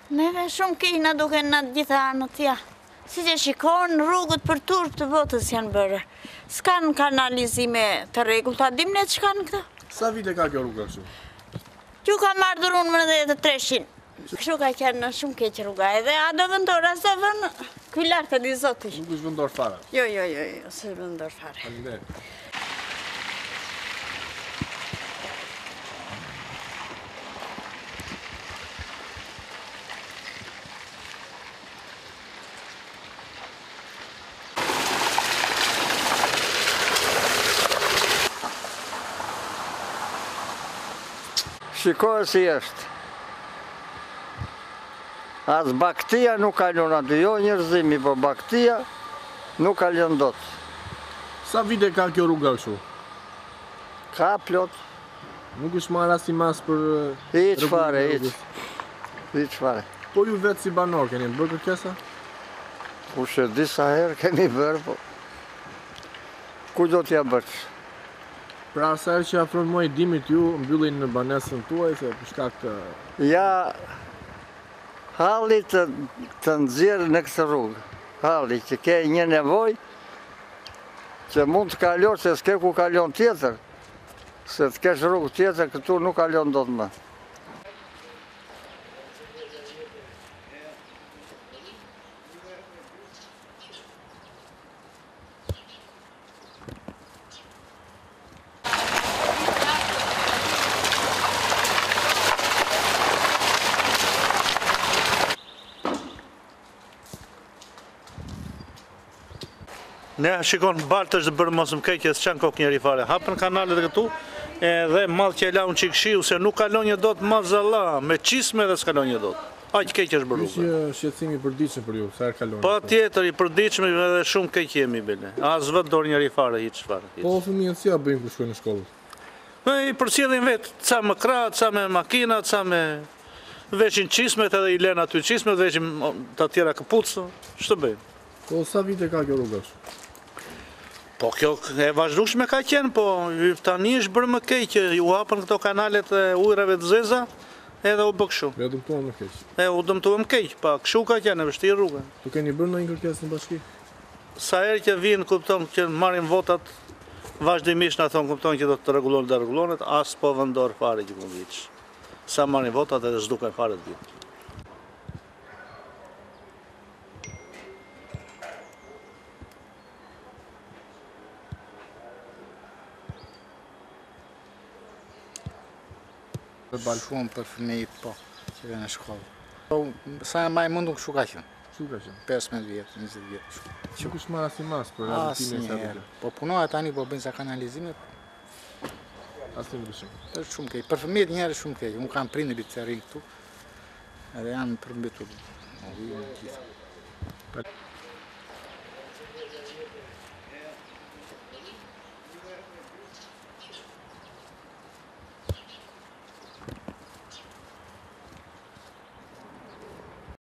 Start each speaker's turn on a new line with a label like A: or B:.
A: Neve shumë kejna duke në gjitha anët, ja. Si që shikon, rrugët për turp të botës janë bërë. S'kanë kanalizime të rregullta, dim ne ç'kan këto.
B: Sa vite ka kjo rruga kështu?
A: Ju ka ardhur unë më dhe 300. Kështu ka qenë shumë keq rruga, edhe a do vendor, as do vën, ky lartë e di Zoti.
B: Nuk është vendor fare.
A: Jo, s'është vendor fare.
B: Faleminderit.
C: Shikoj si është. As baktia nuk kalon aty, jo njerëzimi, po baktia nuk kalon dot.
B: Sa vite ka kjo rruga kështu?
C: Ka plot.
B: Nuk është marrë as i mas për
C: Hiç fare,
B: rrugës.
C: hiç fare.
B: Po ju vetë si banor keni bërë kërkesa?
C: Kurse disa herë kemi bërë, po ku do t'ja bësh?
B: Pra sa herë që afron muaji dimrit ju mbyllin në banesën tuaj se për shkak të
C: Ja halli të nxjerrë në këtë rrugë. Halli që ke një nevojë që mund të kalosh se s'ke ku kalon tjetër. Se të kesh rrugë tjetër këtu nuk kalon dot më.
D: Ne shikon baltë është bërë mos më keqe s'çan kokë njeri fare. Hapën kanalet këtu edhe mall që e laun çik shiu se nuk kalon një dot mazalla, me çisme dhe s'kalon një dot. Aq keq është bërë.
B: Është shqetësimi i përditshëm për ju, sa herë kalon.
D: Patjetër i përditshëm edhe shumë keq jemi bile. As vët dorë njeri fare hiç fare.
B: Po fëmijët si ja bëjnë kur shkojnë në shkollë?
D: I përcjellin vetë, ca me krah, ca me makina, ca me veshin çismet edhe i lën aty çismet, veshin të tjera kapucë, ç'të bëjnë.
B: Po sa vite ka kjo rruga kështu?
D: Po kjo e vazhdueshme ka qenë, po tani është bërë më keq, u hapën këto kanalet e ujrave të zeza, edhe u bë kështu.
B: Ja dëmtuam më keq.
D: U dëmtuam keq, pa kështu ka qenë, e vështirë rruga.
B: Tu keni bërë ndonjë kërkesë në bashki?
D: Sa herë që vinë, kupton që marrin votat, vazhdimisht na thon kupton që do të rregullohet, as po vendor fare që mund viç. Sa marrin votat edhe s'duken fare të vinë.
E: Shumë për fëmijët, po, që vjen në shkollë. Po, sa më e mundur kështu ka qenë.
B: Kështu ka qenë.
E: 15 vjet, 20 vjet.
B: Nuk është marrë as i mas për rehabilitimin e
E: Asnjëherë. Po punohet tani, po bëjnë sa kanalizime.
B: Asnjë ndryshim.
E: Është shumë keq. Për fëmijët njerëz shumë keq. Unë kam prindërit të rinj këtu. Edhe janë përmbetur.